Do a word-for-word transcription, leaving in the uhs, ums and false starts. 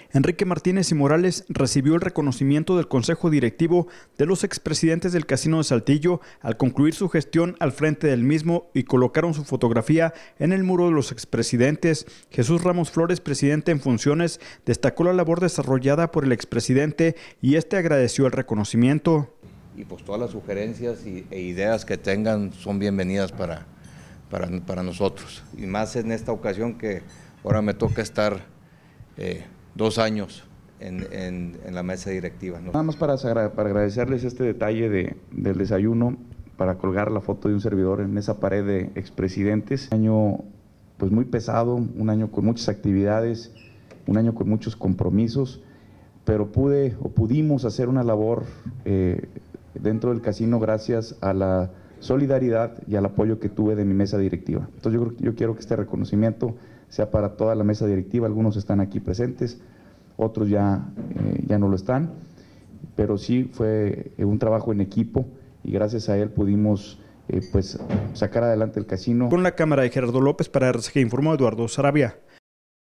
Enrique Martínez y Morales recibió el reconocimiento del Consejo Directivo de los expresidentes del Casino de Saltillo al concluir su gestión al frente del mismo y colocaron su fotografía en el muro de los expresidentes. Jesús Ramos Flores, presidente en funciones, destacó la labor desarrollada por el expresidente y este agradeció el reconocimiento. Y pues todas las sugerencias y, e ideas que tengan son bienvenidas para, para, para nosotros. Y más en esta ocasión que ahora me toca estar eh, dos años en, en, en la mesa directiva, ¿no? Nada más para, para agradecerles este detalle de, del desayuno, para colgar la foto de un servidor en esa pared de expresidentes. Un año pues muy pesado, un año con muchas actividades, un año con muchos compromisos, pero pude o pudimos hacer una labor eh, dentro del casino gracias a la solidaridad y al apoyo que tuve de mi mesa directiva. Entonces yo, yo quiero que este reconocimiento sea para toda la mesa directiva. Algunos están aquí presentes, otros ya, eh, ya no lo están, pero sí fue un trabajo en equipo y gracias a él pudimos eh, pues, sacar adelante el casino. Con la cámara de Gerardo López para R C G informó Eduardo Sarabia.